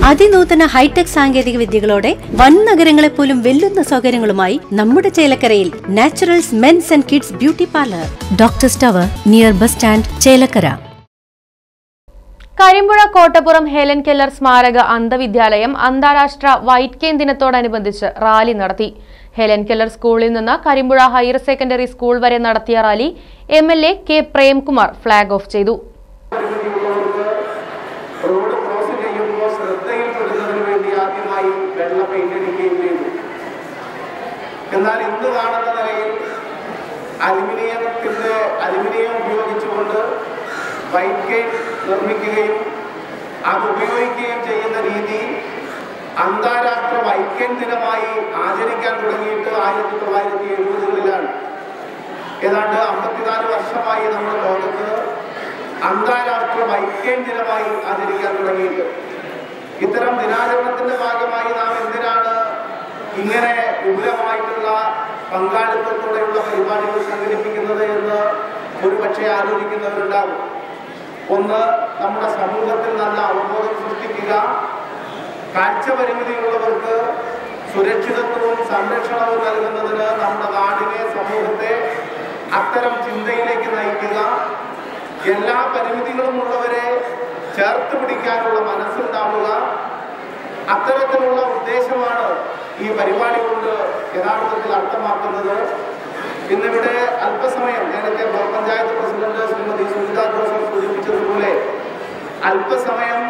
അതിനൂതന hi tech സാങ്കേതിക വിദ്യകളോടെ വൻ നഗരങ്ങളെ പോലും വെല്ലുന്ന സൗകര്യങ്ങളുമായി നമ്മുടെ ചേലക്കരയിൽ naturals men's and kids beauty parlour, doctors tower near bus stand, Chelakkara. Karimpuzha Kottappuram Helen Keller സ്മാരക അന്ധവിദ്യാലയം അന്താരാഷ്ട്ര വൈറ്റ് കെയിൻ ദിനത്തോടനുബന്ധിച്ച് റാലി നടത്തി. ഹെലൻ കെല്ലർ സ്കൂളിൽ നിന്ന് കരിമ്പുഴ ഹയർ സെക്കൻഡറി സ്കൂൾ വരെ നടത്തിയ rally MLA K Premkumar flag off ചെയ്തു. എന്നാൽ ഇന്ന് കാണുന്ന നിലയിൽ അലുമിനിയം ഉപയോഗിച്ചുകൊണ്ട് വൈറ്റ് കെയിൻ നിർമ്മിക്കുകയും അത് ഉപയോഗിക്കുകയും ചെയ്യുന്ന രീതി അന്താരാഷ്ട്ര വൈറ്റ് കെയിൻ ദിനമായി ആചരിക്കാൻ തുടങ്ങിയിട്ട് 1970-കളിലാണ്. ഏതാണ്ട് 54 വർഷമായി നമ്മുടെ ലോകത്ത് അന്താരാഷ്ട്ര വൈറ്റ് കെയിൻ ദിനമായി ആചരിക്കാൻ തുടങ്ങിയിട്ട്. ഇത്തരം ദിനാചരണത്തിന്റെ ഭാഗമായി നാം എന്തിനാണ് ഇങ്ങനെ വിപുലമായിട്ടുള്ള പങ്കാളിത്തത്തോടെയുള്ള പരിപാടികൾ സംഘടിപ്പിക്കുന്നത് എന്ന് ഒരുപക്ഷെ ആലോചിക്കുന്നവരുണ്ടാകും. ഒന്ന്, നമ്മുടെ സമൂഹത്തിൽ നല്ല അവബോധം സൃഷ്ടിക്കുക, കാഴ്ച പരിമിതിയുള്ളവർക്ക് സുരക്ഷിതത്വവും സംരക്ഷണവും നൽകുന്നതിന് നമ്മുടെ നാടിനെ, സമൂഹത്തെ അത്തരം ചിന്തയിലേക്ക് നയിക്കുക, എല്ലാ പരിമിതികളും ഉള്ളവരെ ചേർത്ത് പിടിക്കാനുള്ള മനസ്സുണ്ടാവുക, അത്തരത്തിലുള്ള ഉദ്ദേശമാണ് ഈ പരിപാടി കൊണ്ട് യഥാർത്ഥത്തിൽ അർത്ഥമാക്കുന്നത്. ഇന്നിവിടെ അല്പസമയം നേരത്തെ ബ്ലോക്ക് പഞ്ചായത്ത് പ്രസിഡന്റ് ശ്രീമതി സുനിത ജോസഫ് സൂചിപ്പിച്ചതുപോലെ അല്പസമയം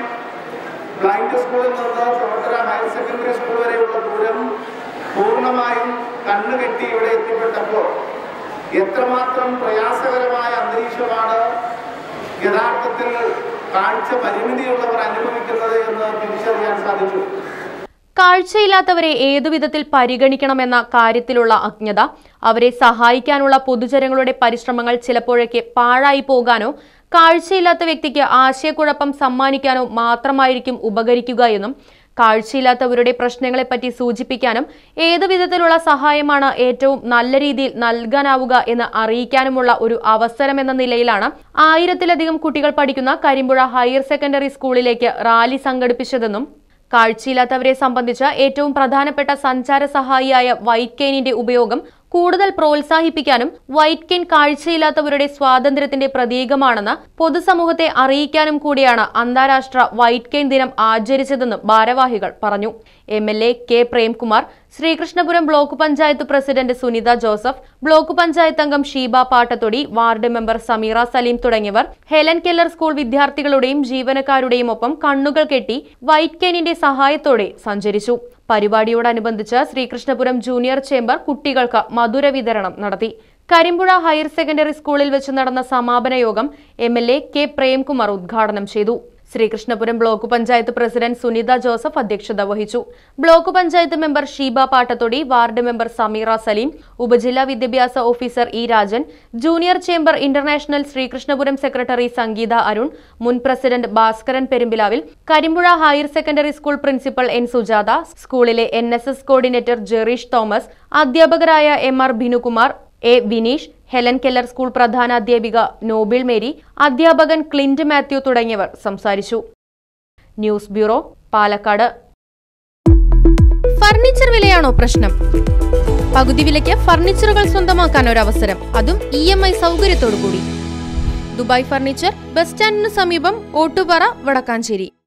ബ്ലൈൻഡ് സ്കൂളിൽ നിന്ന് പ്രവർത്തന ഹയർ സെക്കൻഡറി സ്കൂൾ വരെയുള്ള ദൂരം പൂർണ്ണമായും കണ്ണുകെട്ടി ഇവിടെ എത്തിപ്പെട്ടപ്പോൾ എത്രമാത്രം പ്രയാസകരമായ അന്തരീക്ഷമാണ് യഥാർത്ഥത്തിൽ കാഴ്ച പരിമിതിയുള്ളവർ അനുഭവിക്കുന്നത് എന്ന് തിരിച്ചറിയാൻ സാധിച്ചു. കാഴ്ചയില്ലാത്തവരെ ഏതുവിധത്തിൽ പരിഗണിക്കണമെന്ന കാര്യത്തിലുള്ള അജ്ഞത, അവരെ സഹായിക്കാനുള്ള പൊതുജനങ്ങളുടെ പരിശ്രമങ്ങൾ ചിലപ്പോഴൊക്കെ പാഴായി പോകാനോ കാഴ്ചയില്ലാത്ത വ്യക്തിക്ക് ആശയക്കുഴപ്പം സമ്മാനിക്കാനോ മാത്രമായിരിക്കും ഉപകരിക്കുക എന്നും കാഴ്ചയില്ലാത്തവരുടെ പ്രശ്നങ്ങളെപ്പറ്റി സൂചിപ്പിക്കാനും ഏതുവിധത്തിലുള്ള സഹായമാണ് ഏറ്റവും നല്ല രീതിയിൽ നൽകാനാവുക എന്ന് അറിയിക്കാനുമുള്ള ഒരു അവസരമെന്ന നിലയിലാണ് 1000-ലധികം കുട്ടികൾ പഠിക്കുന്ന കരിമ്പുഴ ഹയർ സെക്കൻഡറി സ്കൂളിലേക്ക് റാലി സംഘടിപ്പിച്ചതെന്നും കാഴ്ചയില്ലാത്തവരെ സംബന്ധിച്ച് ഏറ്റവും പ്രധാനപ്പെട്ട സഞ്ചാര സഹായിയായ വൈറ്റ് കെയിനിന്റെ ഉപയോഗം കൂടുതൽ പ്രോത്സാഹിപ്പിക്കാനും വൈറ്റ് കെയിൻ കാഴ്ചയില്ലാത്തവരുടെ സ്വാതന്ത്ര്യത്തിന്റെ പ്രതീകമാണെന്ന് പൊതുസമൂഹത്തെ അറിയിക്കാനും കൂടിയാണ് അന്താരാഷ്ട്ര വൈറ്റ് കെയിൻ ദിനം ആചരിച്ചതെന്ന് ഭാരവാഹികൾ പറഞ്ഞു. MLA K Premkumar, Sreekrishnapuram block panchayat president Sunitha Joseph, block panchayat അംഗം ഷീബ പാട്ടത്തൊടി, വാർഡ് മെമ്പർ സമീറ സലീം തുടങ്ങിയവർ ഹെലൻ കെല്ലർ സ്കൂൾ വിദ്യാർത്ഥികളുടെയും ജീവനക്കാരുടെയും ഒപ്പം കണ്ണുകൾ കെട്ടി വൈറ്റ് കെയിനിന്റെ സഹായത്തോടെ സഞ്ചരിച്ചു. പരിപാടിയോടനുബന്ധിച്ച് ശ്രീകൃഷ്ണപുരം ജൂനിയർ ചേംബർ കുട്ടികൾക്ക് മധുര വിതരണം നടത്തി. കരിമ്പുഴ ഹയർ സെക്കൻഡറി സ്കൂളിൽ വെച്ച് നടന്ന സമാപന യോഗം MLA കെ പ്രേംകുമാർ ഉദ്ഘാടനം ചെയ്തു. ശ്രീകൃഷ്ണപുരം ബ്ലോക്ക് പഞ്ചായത്ത് പ്രസിഡന്റ് സുനിത ജോസഫ് അധ്യക്ഷത വഹിച്ചു. Block panchayat member Sheeba Pattathodi, ward member Sameera Saleem, ഉപജില്ലാ വിദ്യാഭ്യാസ officer E Rajan, junior chamber international Sreekrishnapuram secretary Sangeetha Arun, മുൻ president Bhaskaran Perumbilavil, Karimpuzha higher secondary school principal N Sujatha, സ്കൂളിലെ NSS കോർഡിനേറ്റർ ജെറീഷ് തോമസ്, അധ്യാപകരായ MR Binukumar, A Vineesh, Helen Keller school പ്രധാനാധ്യാപിക നോബിൾ മേരി, അധ്യാപകൻ ക്ലിന്റ് മാത്യു തുടങ്ങിയവർ സംസാരിച്ചു. News bureau, Palakkad. ഫർണിച്ചർ വിലയാണോ പ്രശ്നം? പകുതി വിലയ്ക്ക് ഫർണിച്ചറുകൾ സ്വന്തമാക്കാൻ ഒരു അവസരം, അതും EMI സൗകര്യത്തോടു കൂടി. ദുബായ് ഫർണിച്ചർ, ബസ് സ്റ്റാൻഡിന് സമീപം, ഓട്ടുപാറ, വടക്കാഞ്ചേരി.